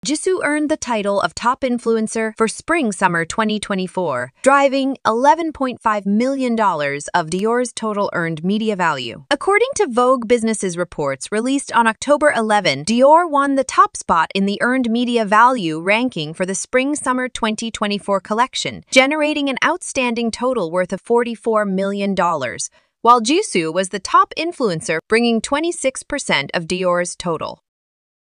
Jisoo earned the title of top influencer for Spring-Summer 2024, driving $11.5 million of Dior's total earned media value. According to Vogue Business's reports released on October 11, Dior won the top spot in the earned media value ranking for the Spring-Summer 2024 collection, generating an outstanding total worth of $44 million, while Jisoo was the top influencer, bringing 26% of Dior's total.